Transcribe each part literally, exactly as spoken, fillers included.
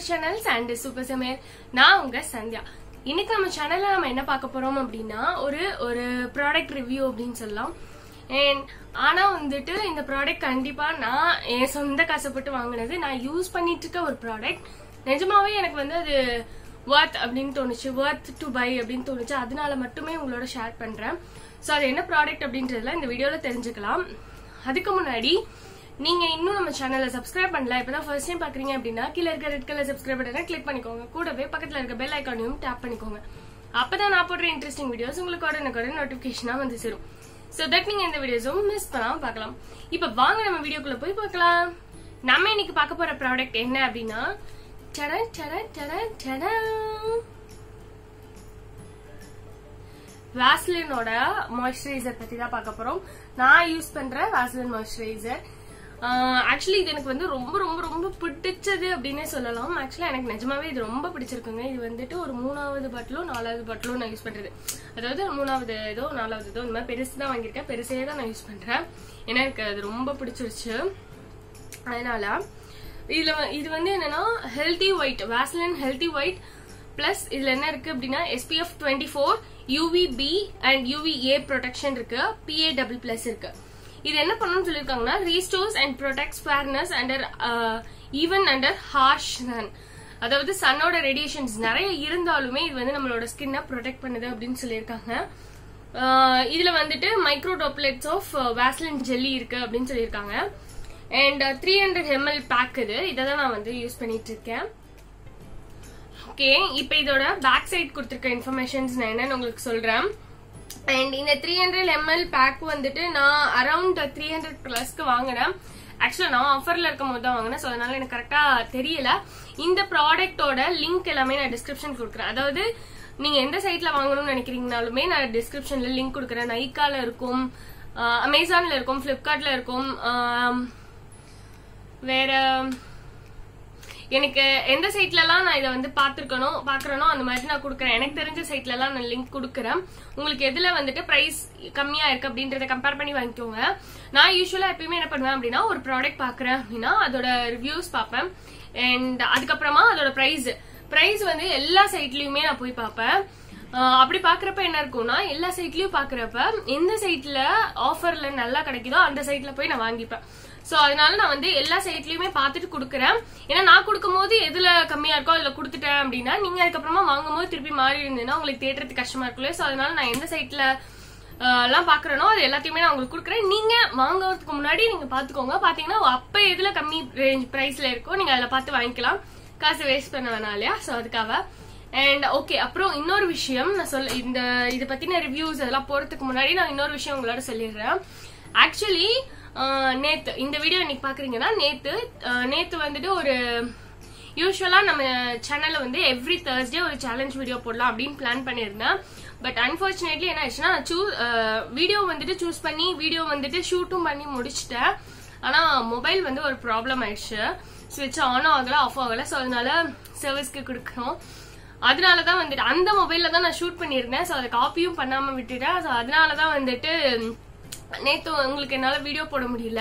channels and Super Samayal. நான் உங்க சந்தியா. இன்னைக்கு நம்ம சேனல்ல நம்ம என்ன பார்க்க போறோம் அப்படினா ஒரு ஒரு ப்ராடக்ட் ரிவ்யூ அப்படினு சொல்லலாம். And ஆனா வந்துட்டு இந்த ப்ராடக்ட் கண்டிப்பா நான் என் சொந்த காசுப்பட்டு வாங்குனது. நான் யூஸ் பண்ணிட்டு இருக்க ஒரு ப்ராடக்ட். நிஜமாவே எனக்கு வந்து அது worth அப்படினு தோணுச்சு. worth to buy அப்படினு தோணுச்சு. அதனால மட்டுமே உங்களோட ஷேர் பண்றேன். சோ அது என்ன ப்ராடக்ட் அப்படின்றதெல்லாம் இந்த வீடியோல தெரிஞ்சுக்கலாம். அதுக்கு முன்னாடி நீங்க இன்னும் நம்ம சேனலை சப்ஸ்கிரைப் பண்ணல, இப்பதான் ஃபர்ஸ்ட் டைம் பாக்குறீங்க அப்படின்னா கீழ இருக்க ரெட் கலர் சப்ஸ்கிரைப் பட்டனை கிளிக் பண்ணிக்கோங்க. கூடவே பக்கத்துல இருக்க பெல் ஐகானையும் டேப் பண்ணிக்கோங்க. அப்பதான் நான் போடுற இன்ட்ரெஸ்டிங் வீடியோஸ் உங்களுக்கு உடனே நோட்டிபிகேஷனா வந்து சேரும். சோ தட் நீங்க இந்த வீடியோஸும் மிஸ் பண்ணாம பார்க்கலாம். இப்ப வாங்க நம்ம வீடியோக்குள்ள போய் பார்க்கலாம். நம்ம இன்னைக்கு பார்க்க போற ப்ராடக்ட் என்ன அப்படின்னா டடன் டடன் டடன் டடன் வாஸ்லினோட மாய்ஸ்சரைசர் பத்தி தான் பார்க்க போறோம். நான் யூஸ் பண்ற வாஸ்லின் மாய்ஸ்சரைசர். ஆக்சுவலி இது எனக்கு வந்து ரொம்ப ரொம்ப ரொம்ப பிடிச்சது அப்படின்னே சொல்லலாம். ஆக்சுவலா எனக்கு நிஜமாவே இது ரொம்ப பிடிச்சிருக்குங்க. இது வந்துட்டு ஒரு மூணாவது பாட்டிலோ நாலாவது பாட்டிலோ நான் யூஸ் பண்றது. அதாவது மூணாவது ஏதோ நாலாவது ஏதோ இந்த மாதிரி பெருசு தான் வாங்கியிருக்கேன். பெருசே தான் நான் யூஸ் பண்றேன். ஏன்னா எனக்கு அது ரொம்ப பிடிச்சிருச்சு. அதனால இதுல இது வந்து என்னன்னா healthy white, Vaseline healthy white plus இதுல என்ன இருக்கு அப்படின்னா S P F twenty-four, U V B and U V A protection இருக்கு, P A டபுள் பிளஸ் இருக்கு. இது என்ன பண்ணணும்னு சொல்லிருக்காங்கன்னா restores and protects fairness under even under harsh sun. அதாவது சன்னோட ரேடியேஷன்ஸ் நிறைய இருந்தாலுமே இது வந்து நம்மளோட ஸ்கின்னை ப்ரொடெக்ட் பண்ணுது அப்படின்னு சொல்லியிருக்காங்க. இதுல வந்துட்டு micro droplets of Vaseline jelly இருக்கு அப்படின்னு சொல்லியிருக்காங்க. And three hundred ml pack இது இதான் நான் வந்து யூஸ் பண்ணிட்டு இருக்கேன். ஓகே, இப்ப இதோட பேக் சைட் கொடுத்திருக்க இன்ஃபர்மேஷன்ஸ் நான் என்னன்னு உங்களுக்கு சொல்றேன். அண்ட் இந்த த்ரீ ஹண்ட்ரட் எம்எல் பேக் வந்துட்டு நான் அரௌண்ட் த்ரீ ஹண்ட்ரட் பிளஸ்க்கு வாங்கினேன். ஆக்சுவலா நான் ஆஃபர்ல இருக்கும் போது தான் வாங்கினேன். ஸோ அதனால எனக்கு கரெக்டா தெரியல. இந்த ப்ராடக்டோட லிங்க் எல்லாமே நான் டிஸ்கிரிப்ஷன் கொடுக்குறேன். அதாவது நீங்க எந்த சைட்ல வாங்கணும்னு நினைக்கிறீங்கனாலுமே நான் டிஸ்கிரிப்ஷன்ல லிங்க் கொடுக்குறேன். நைக்கால இருக்கும், அமேசான்ல இருக்கும், பிளிப்கார்ட்ல இருக்கும், வேற எனக்கு எந்த சைட்ல எல்லாம் நான் இதை வந்து பாத்துருக்கணும் பாக்குறேனோ அந்த மாதிரி நான் கொடுக்குறேன். எனக்கு தெரிஞ்ச சைட்ல எல்லாம் நான் லிங்க் கொடுக்குறேன். உங்களுக்கு எதுல வந்துட்டு பிரைஸ் கம்மியா இருக்கு அப்படின்றத கம்பேர் பண்ணி வாங்கிக்கோங்க. நான் யூஸ்வலா எப்பயுமே என்ன பண்ணுவேன் அப்படின்னா ஒரு ப்ராடக்ட் பாக்குறேன் அப்படின்னா அதோட ரிவ்யூஸ் பார்ப்பேன். அண்ட் அதுக்கப்புறமா அதோட பிரைஸ் பிரைஸ் வந்து எல்லா சைட்லயுமே நான் போய் பார்ப்பேன். அப்படி பாக்குறப்ப என்ன இருக்கும்னா எல்லா சைட்லயும் பாக்குறப்ப எந்த சைட்ல ஆஃபர்ல நல்லா கிடைக்குதோ அந்த சைட்ல போய் நான் வாங்கிப்பேன். சோ அதனால நான் வந்து எல்லா சைட்லயுமே பாத்துட்டு குடுக்கறேன். ஏன்னா நான் கொடுக்கும் போது எதுல கம்மியா இருக்கோ அதுல குடுத்துட்டேன் அப்படின்னா நீங்க அதுக்கப்புறமா வாங்கும் போது திருப்பி மாறி இருந்ததுன்னா உங்களுக்கு தேடுறது கஷ்டமா இருக்குல்ல. சோ அதனால நான் எந்த சைட்ல எல்லாம் பாக்குறேனோ அது எல்லாத்தையுமே நான் உங்களுக்கு கொடுக்குறேன். நீங்க வாங்குறதுக்கு முன்னாடி நீங்க பாத்துக்கோங்க. பாத்தீங்கன்னா அப்ப எதுல கம்மி ரேஞ்ச் பிரைஸ்ல இருக்கோ நீங்க அதுல பார்த்து வாங்கிக்கலாம். காசு வேஸ்ட் பண்ண வேணாம் இல்லையா? சோ அதுக்காக. அண்ட் ஓகே, அப்புறம் இன்னொரு விஷயம் நான் சொல்ல இந்த இது பத்தின ரிவ்யூஸ் அதெல்லாம் போறதுக்கு முன்னாடி நான் இன்னொரு விஷயம் உங்களோட சொல்லிடுறேன். ஆக்சுவலி நேத்து இந்த வீடியோ இன்னைக்கு பாக்குறீங்கன்னா நேத்து நேத்து வந்துட்டு ஒரு யூஸ்வலா நம்ம சேனல்ல வந்து எவ்ரி தேர்ஸ்டே ஒரு சேலஞ்ச் வீடியோ போடலாம் அப்படின்னு பிளான் பண்ணிருந்தேன். பட் அன்பார்ச்சுனேட்லி என்ன ஆயிடுச்சுன்னா நான் சூ வீடியோ வந்துட்டு சூஸ் பண்ணி வீடியோ வந்துட்டு ஷூட்டும் பண்ணி முடிச்சுட்டேன். ஆனா மொபைல் வந்து ஒரு ப்ராப்ளம் ஆயிடுச்சு. ஸ்விட்ச் ஆன் ஆகல, ஆஃப் ஆகல. ஸோ அதனால சர்வீஸ்க்கு கொடுக்கணும். அதனாலதான் வந்துட்டு அந்த மொபைல்ல தான் நான் ஷூட் பண்ணிருந்தேன். ஸோ அதை காப்பியும் பண்ணாம விட்டுட்டேன். ஸோ அதனாலதான் வந்துட்டு நேத்து உங்களுக்கு என்னால வீடியோ போட முடியல.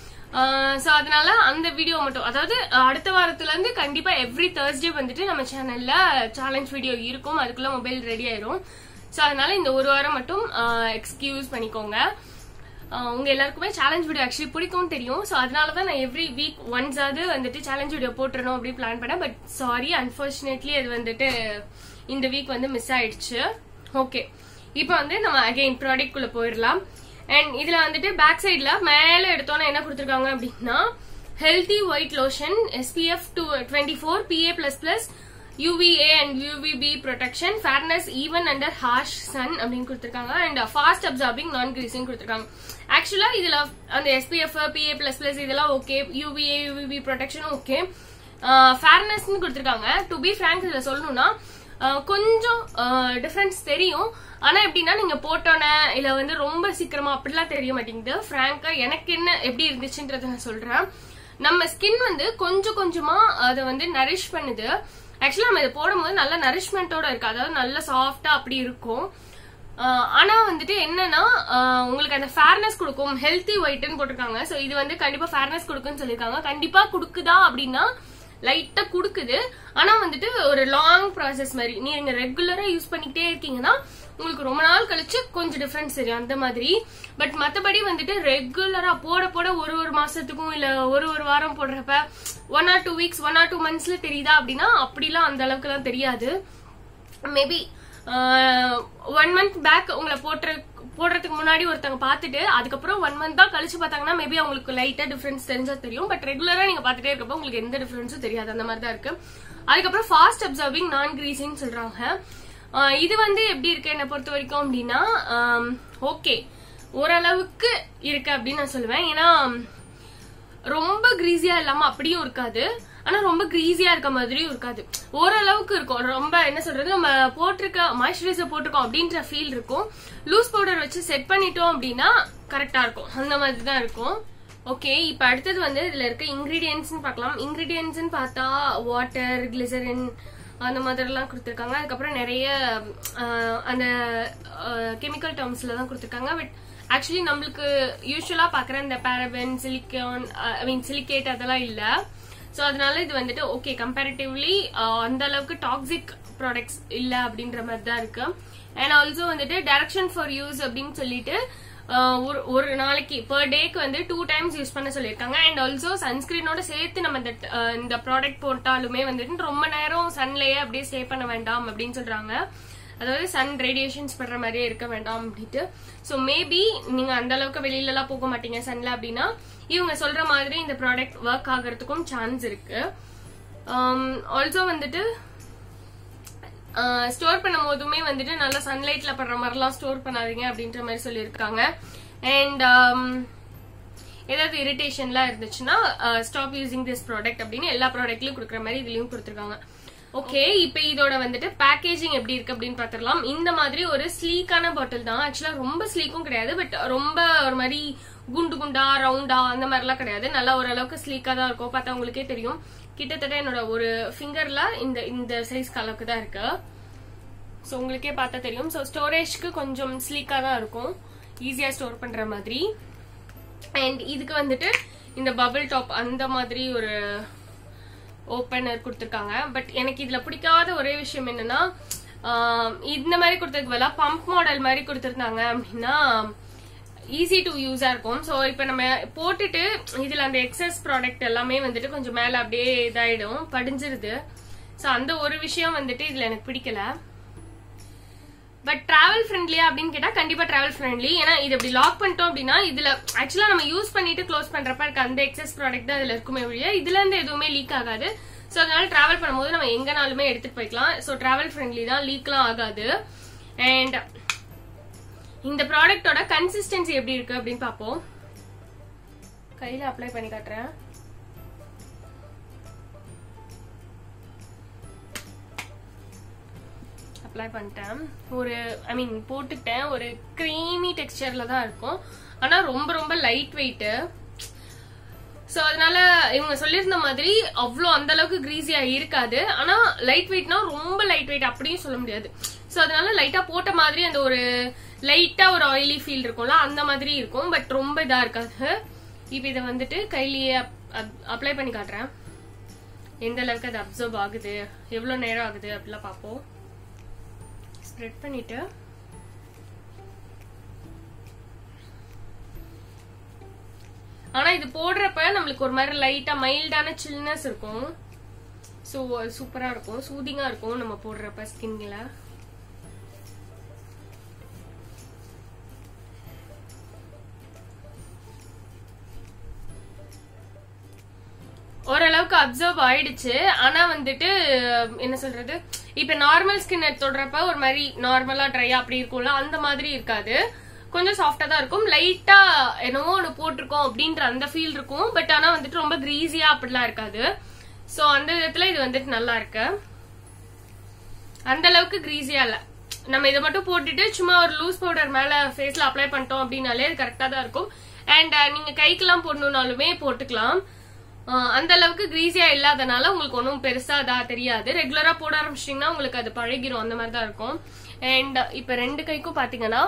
சோ அதனால அந்த வீடியோ மட்டும், அதாவது அடுத்த வாரத்துல இருந்து கண்டிப்பா எவ்ரி தேர்ஸ்டே வந்துட்டு நம்ம சேனல்ல சேலஞ்ச் வீடியோ இருக்கும். அதுக்குள்ள மொபைல் ரெடி ஆயிரும். சோ அதனால இந்த ஒரு வாரம் மட்டும் எக்ஸ்கியூஸ் பண்ணிக்கோங்க. உங்க எல்லாருக்குமே சேலஞ்ச் வீடியோ ஆக்சுவலி பிடிக்கும்னு தெரியும். சோ அதனாலதான் நான் எவ்ரி வீக் ஒன்ஸ் ஆவது வந்துட்டு சேலஞ்ச் வீடியோ போட்டுறணும் அப்படின்னு பிளான் பண்ணேன். பட் சாரி, அன்பார்ச்சுனேட்லி அது வந்துட்டு இந்த வீக் வந்து மிஸ் ஆயிடுச்சு. ஓகே, இப்ப வந்து நம்ம அகைன் ப்ராடக்ட் குள்ள போயிடலாம். அண்ட் இதுல வந்துட்டு பேக் சைட்ல மேல எடுத்தோன்னா என்ன கொடுத்திருக்காங்க அப்படின்னா healthy white lotion S P F twenty-four, P A plus plus, U V A and U V B protection, fairness even under harsh sun அப்படின்னு கொடுத்திருக்காங்க. And fast absorbing non greasing கொடுத்திருக்காங்க. ஆக்சுவலா இதுல அந்த S P F, P A plus plus இதெல்லாம் okay, U V A, U V B protection okay, fairness கொடுத்திருக்காங்க. To be frank இதுல சொல்லணும்னா கொஞ்சம் டிஃபரன்ஸ் தெரியும். ஆனா எப்படின்னா நீங்க போட்டோன்னே இல்ல வந்து ரொம்ப சீக்கிரமா அப்படிலாம் தெரிய மாட்டேங்குது. பிராங்கா எனக்கு என்ன எப்படி இருந்துச்சுன்றத நான் சொல்றேன். நம்ம ஸ்கின் வந்து கொஞ்சம் கொஞ்சமா அதை வந்து நரிஷ் பண்ணுது. ஆக்சுவலா நம்ம இதை போடும் போது நல்ல நரிஷ்மெண்டோட இருக்கு. அதாவது நல்ல சாஃப்டா அப்படி இருக்கும். ஆனா வந்துட்டு என்னன்னா உங்களுக்கு அந்த ஃபேர்னஸ் கொடுக்கும். ஹெல்தி ஒயிட்னு போட்டிருக்காங்க. சோ இது வந்து கண்டிப்பா ஃபேர்னஸ் கொடுக்குன்னு சொல்லிருக்காங்க. கண்டிப்பா கொடுக்குதா அப்படின்னா லைட்டா குடுக்குது. ஆனா வந்துட்டு ஒரு லாங் ப்ராசஸ் மாதிரி நீங்க ரெகுலரா யூஸ் பண்ணிக்கிட்டே இருக்கீங்கன்னா உங்களுக்கு ரொம்ப நாள் கழிச்சு கொஞ்சம் டிஃபரன்ஸ் தெரியும் அந்த மாதிரி. பட் மத்தபடி வந்துட்டு ரெகுலரா போட போட ஒரு ஒரு மாசத்துக்கும் இல்ல ஒரு ஒரு வாரம் போடுறப்ப one or two weeks one or two மந்த்ஸ்ல தெரியுதா அப்படின்னா அப்படிலாம் அந்த அளவுக்கு எல்லாம் தெரியாது. மேபி ஒன் மந்த் பேக் உங்களை போட்டுற போடுறதுக்கு முன்னாடி ஒருத்தவங்க பார்த்துட்டு அதுக்கப்புறம் ஒன் மந்த் தான் கழிச்சு பார்த்தாங்கன்னா மேபி அவங்களுக்கு லைட்டா டிஃபரன்ஸ் தெரிஞ்சா தெரியும். பட் ரெகுலரா நீங்க பாத்துட்டே இருக்கப்போ உங்களுக்கு எந்த டிஃபரன்ஸும் தெரியாது, அந்த மாதிரி தான் இருக்கு. அதுக்கப்புறம் ஃபாஸ்ட் அப்சர்விங் நான் கிரீசிங் சொல்றாங்க. இது வந்து எப்படி இருக்கு என்ன பொறுத்த வரைக்கும் அப்படின்னா ஓகே ஓரளவுக்கு இருக்கு அப்படின்னு நான் சொல்லுவேன். ஏன்னா ரொம்ப கிரீஸியா இல்லாம அப்படியும் இருக்காது, ஆனா ரொம்ப கிரீஸியா இருக்க மாதிரியும் இருக்காது, ஓரளவுக்கு இருக்கும். ரொம்ப என்ன சொல்றது நம்ம போட்டிருக்க மாய்ஸ்சரைசர் போட்டிருக்கோம் அப்படின்ற ஃபீல் இருக்கும். லூஸ் பவுடர் வச்சு செட் பண்ணிட்டோம் அப்படின்னா கரெக்டா இருக்கும், அந்த மாதிரி தான் இருக்கும். ஓகே, இப்ப அடுத்தது வந்து இதுல இருக்க இன்கிரீடியன்ஸ் பார்க்கலாம். இன்கிரீடியன்ஸ் பார்த்தா வாட்டர், கிளிசரின் அந்த மாதிரி எல்லாம் கொடுத்துருக்காங்க. அதுக்கப்புறம் நிறைய அந்த கெமிக்கல் டேர்ம்ஸ்ல தான் கொடுத்துருக்காங்க. பட் ஆக்சுவலி நம்மளுக்கு யூஸ்வலா பாக்குற இந்த paraben, silicone, I mean silicate அதெல்லாம் இல்ல. சோ அதனால இது வந்துட்டு ஓகே கம்பேரிட்டிவ்லி அந்த அளவுக்கு டாக்ஸிக் ப்ராடக்ட்ஸ் இல்ல அப்படின்ற மாதிரி தான் இருக்கு. அண்ட் ஆல்சோ வந்துட்டு டைரக்ஷன் ஃபார் யூஸ் அப்படின்னு சொல்லிட்டு ஒரு நாளைக்கு பெர் டேக்கு வந்து டூ டைம்ஸ் யூஸ் பண்ண சொல்லியிருக்காங்க. அண்ட் ஆல்சோ சன்ஸ்கிரீனோட சேர்த்து நம்ம இந்த ப்ராடக்ட் போட்டாலுமே வந்துட்டு ரொம்ப நேரம் சன்லயே அப்படியே ஸ்டே பண்ண வேண்டாம் அப்படின்னு சொல்றாங்க. அதாவது சன் ரேடியேஷன்ஸ் படுற மாதிரியே இருக்க வேண்டாம் அப்படின்ட்டு. சோ மேபி நீங்க அந்த அளவுக்கு வெளியில எல்லாம் போக மாட்டீங்க சன்ல அப்படின்னா இவங்க சொல்ற மாதிரி இந்த ப்ராடக்ட் ஒர்க் ஆகிறதுக்கும் சான்ஸ் இருக்கு. ஆல்சோ வந்துட்டு ஸ்டோர் பண்ணும் போதுமே வந்துட்டு நல்லா சன்லைட்ல படுற மாதிரிலாம் ஸ்டோர் பண்ணாதீங்க அப்படின்ற மாதிரி சொல்லியிருக்காங்க. அண்ட் ஏதாவது இரிட்டேஷன்லாம் இருந்துச்சுன்னா ஸ்டாப் யூசிங் திஸ் ப்ராடக்ட் அப்படின்னு எல்லா ப்ராடக்ட்லயும் கொடுக்குற மாதிரி இதுலயும் கொடுத்துருக்காங்க. ஓகே, இப்ப இதோட வந்துட்டு பேக்கேஜிங் எப்படி இருக்கு அப்படின்னு பாத்துக்கலாம். இந்த மாதிரி ஒரு ஸ்லீக்கான பாட்டில் தான். ஆக்சுவலா ரொம்ப ஸ்லீக்கும் கிடையாது, பட் ரொம்ப ஒரு மாதிரி குண்டு குண்டா ரவுண்டா அந்த மாதிரி எல்லாம் கிடையாது. நல்லா ஓரளவுக்கு ஸ்லீக்கா தான் இருக்கும். பார்த்தா உங்களுக்கே தெரியும், கிட்டத்தட்ட என்னோட ஒரு ஃபிங்கர்ல இந்த இந்த சைஸ் அளவுக்கு தான் இருக்கு. சோ உங்களுக்கே பார்த்தா தெரியும். சோ ஸ்டோரேஜ்க்கு கொஞ்சம் ஸ்லீக்கா தான் இருக்கும், ஈஸியா ஸ்டோர் பண்ற மாதிரி. அண்ட் இதுக்கு வந்துட்டு இந்த பபிள் டாப் அந்த மாதிரி ஒரு ஓப்பனர் கொடுத்துருக்காங்க. பட் எனக்கு இதுல பிடிக்காத ஒரே விஷயம் என்னன்னா இந்த மாதிரி கொடுத்ததுக்கு பதிலா பம்ப் மாடல் மாதிரி கொடுத்துருந்தாங்க அப்படின்னா ஈஸி டு யூஸா இருக்கும். சோ இப்ப நம்ம போட்டுட்டு இதுல அந்த எக்ஸஸ் ப்ராடக்ட் எல்லாமே வந்துட்டு கொஞ்சம் மேல அப்படியே இதாயிடும், படிஞ்சிருது. சோ அந்த ஒரு விஷயம் வந்துட்டு இதுல எனக்கு பிடிக்கல. பட் டிராவல் ஃப்ரெண்ட்லியா அப்படின்னு கேட்டா கண்டிப்பா டிராவல் ஃப்ரெண்ட்லி. ஏன்னா இது இப்படி லாக் பண்ணிட்டோம் அப்படின்னா இதுல ஆக்சுவலா நம்ம யூஸ் பண்ணிட்டு க்ளோஸ் பண்றப்ப இருக்க அந்த எக்ஸஸ் ப்ராடக்ட் தான் இதுல இருக்குமே ஒழிய இதுல இருந்து எதுவுமே லீக் ஆகாது. சோ அதனால டிராவல் பண்ணும்போது நம்ம எங்கனாலுமே எடுத்துட்டு போய்க்கலாம். சோ டிராவல் ஃப்ரெண்ட்லி தான், லீக்லாம் ஆகாது. அண்ட் இந்த ப்ராடக்டோட கன்சிஸ்டன்சி எப்படி இருக்கு அப்படின்னு பாப்போம். கையில அப்ளை பண்ணி காட்டுறேன். அப்ளை பண்ணிட்டேன். ஒரு ஐ மீன் போட்டுட்டேன். ஒரு கிரீமி டெக்ஸ்சர்ல தான் இருக்கும், ஆனா ரொம்ப ரொம்ப லைட் வெயிட். சோ அதனால இவங்க சொல்லியிருந்த மாதிரி அவ்வளோ அந்த அளவுக்கு கிரீஸியா இருக்காது. ஆனா லைட் வெயிட்னா ரொம்ப லைட் வெயிட் அப்படியும் சொல்ல முடியாது. சோ அதனால லைட்டா போட்ட மாதிரி அந்த ஒரு லைட்டா ஒரு ஆயிலி ஃபீல் இருக்கும்ல அந்த மாதிரி இருக்கும். பட் ரொம்ப இதா இருக்காது. இப்ப இதை வந்துட்டு கையிலேயே அப்ளை பண்ணி காட்டுறேன். எந்த அளவுக்கு அது அப்சர்வ் ஆகுது, எவ்வளவு நேரம் ஆகுது அப்படிலாம் பாப்போம். ஸ்ப்ரெட் பண்ணிட்டு ஆனா இது போடுறப்ப நம்மளுக்கு ஒரு மாதிரி லைட்டா மைல்டான சில்னஸ் இருக்கும். சோ சூப்பரா இருக்கும், சூதிங்கா இருக்கும் நம்ம போடுறப்ப ஸ்கின்ல. ஓரளவுக்கு அப்சர்வ் ஆயிடுச்சு. ஆனா வந்துட்டு என்ன சொல்றது, இப்ப நார்மல் ஸ்கின் தொடுறப்ப ஒரு மாதிரி நார்மலா ட்ரையா அப்படி இருக்கும்ல அந்த மாதிரி இருக்காது, கொஞ்சம் சாஃப்டா தான் இருக்கும். லைட்டா என்னவோ ஒண்ணு போட்டிருக்கோம் அப்படின்ற அந்த ஃபீல் இருக்கும். பட் ஆனா வந்துட்டு ரொம்ப கிரீஸியா அப்படிலாம் இருக்காது. சோ அந்த விதத்துல இது வந்துட்டு நல்லா இருக்கு. அந்த அளவுக்கு கிரீஸியா இல்ல. நம்ம இதை மட்டும் போட்டுட்டு சும்மா ஒரு லூஸ் பவுடர் மேல ஃபேஸ்ல அப்ளை பண்ணிட்டோம் அப்படின்னாலே அது கரெக்டா தான் இருக்கும். அண்ட் நீங்க கைக்கெல்லாம் போடணும்னாலுமே போட்டுக்கலாம். அந்த அளவுக்கு கிரீஸியா இல்லாதனால உங்களுக்கு ஒன்னும் பெருசா அதா தெரியாது. ரெகுலரா போட ஆரம்பிச்சிட்டீங்கன்னா உங்களுக்கு அது பழகிரும், அந்த மாதிரி தான் இருக்கும். அண்ட் இப்ப ரெண்டு கைக்கும் பாத்தீங்கன்னா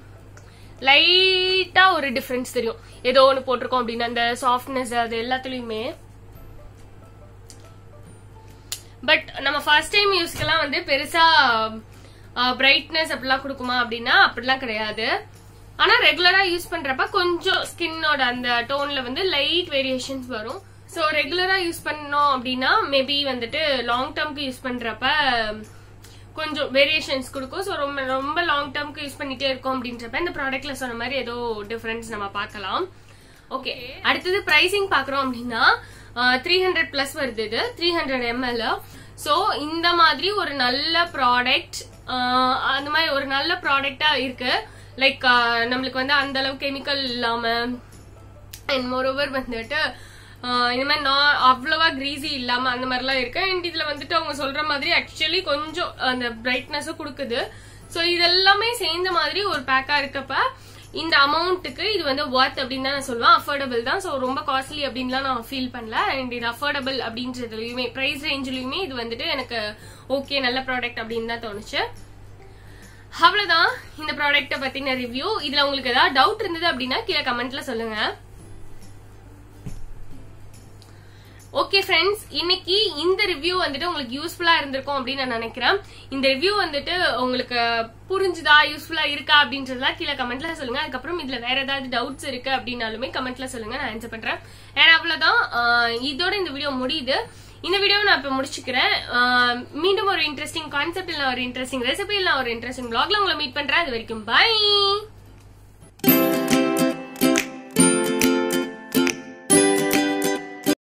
லைட்டா ஒரு டிஃபரன்ஸ் தெரியும். ஏதோ ஒண்ணு போட்டிருக்கோம் அப்படின்னா அந்த சாஃப்ட்னஸ் அது எல்லாத்துலயுமே பட் நம்ம ஃபர்ஸ்ட் டைம் யூஸ்க்கெல்லாம் வந்து பெருசா பிரைட்னஸ் அப்படிலாம் கொடுக்குமா அப்படின்னா அப்படிலாம் கிடையாது. ஆனா ரெகுலரா யூஸ் பண்றப்ப கொஞ்சம் ஸ்கின்னோட அந்த டோன்ல வந்து லைட் வேரியேஷன்ஸ் வரும். சோ ரெகுலரா யூஸ் பண்ணோம் அப்படின்னா மேபி வந்துட்டு லாங் டேர்ம்க்கு யூஸ் பண்றப்ப கொஞ்சம் வேரியேஷன்ஸ் கொடுக்கும். ஸோ ரொம்ப ரொம்ப லாங் டேர்ம்க்கு யூஸ் பண்ணிட்டே இருக்கோம் அப்படின்றப்ப இந்த ப்ராடக்ட்ல சொன்ன மாதிரி ஏதோ டிஃபரன்ஸ் நம்ம பார்க்கலாம். ஓகே, அடுத்தது பிரைசிங் பாக்குறோம் அப்படின்னா த்ரீ ஹண்ட்ரட் பிளஸ் வருது. இது த்ரீ ஹண்ட்ரட் எம்எல். ஸோ இந்த மாதிரி ஒரு நல்ல ப்ராடக்ட், அந்த மாதிரி ஒரு நல்ல ப்ராடக்டா இருக்கு. லைக் நம்மளுக்கு வந்து அந்த அளவு கெமிக்கல் இல்லாம அண்ட் மோரோவர் வந்துட்டு இந்த மாதிரி நான் அவ்வளவா கிரீசி இல்லாம அந்த மாதிரிலாம் இருக்கு. அண்ட் இதுல வந்துட்டு அவங்க சொல்ற மாதிரி ஆக்சுவலி கொஞ்சம் அந்த பிரைட்னஸும் கொடுக்குது. ஸோ இதெல்லாமே சேர்ந்த மாதிரி ஒரு பேக்கா இருக்கப்ப இந்த அமௌண்ட்டுக்கு இது வந்து ஒர்த் அப்படின்னு தான் நான் சொல்லுவேன். அஃபோர்டபிள் தான். ஸோ ரொம்ப காஸ்ட்லி அப்படின்லாம் நான் ஃபீல் பண்ணல. அண்ட் இது அஃபோர்டபிள் அப்படின்றதுலயுமே பிரைஸ் ரேஞ்சிலயுமே இது வந்துட்டு எனக்கு ஓகே நல்ல ப்ராடக்ட் அப்படின்னு தான் தோணுச்சு. அவ்வளவுதான் இந்த ப்ராடக்ட பத்தின ரிவ்யூ. இதுல உங்களுக்கு ஏதாவது டவுட் இருந்தது அப்படின்னா கீழே கமெண்ட்ல சொல்லுங்க. ஓகே ஃப்ரெண்ட்ஸ், இன்னைக்கு இந்த ரிவ்யூ வந்துட்டு உங்களுக்கு யூஸ்ஃபுல்லா இருந்திருக்கும் அப்படின்னு நான் நினைக்கிறேன். இந்த ரிவ்யூ வந்துட்டு உங்களுக்கு புரிஞ்சுதா, யூஸ்ஃபுல்லா இருக்கா அப்படின்றதெல்லாம் கீழே கமெண்ட்ல சொல்லுங்க. அதுக்கப்புறம் இதுல வேற ஏதாவது டவுட்ஸ் இருக்கு அப்படின்னாலுமே கமெண்ட்ல சொல்லுங்க, நான் ஆன்சர் பண்றேன். ஏன்னா அவ்வளவுதான், இதோட இந்த வீடியோ முடியுது. இந்த வீடியோ நான் இப்ப முடிச்சுக்கிறேன். மீண்டும் ஒரு இன்ட்ரெஸ்டிங் கான்செப்ட் இல்ல ஒரு இன்ட்ரெஸ்டிங் ரெசிபி இல்ல ஒரு இன்ட்ரெஸ்டிங் vlogல உங்களை மீட் பண்றேன். அது வரைக்கும் பை.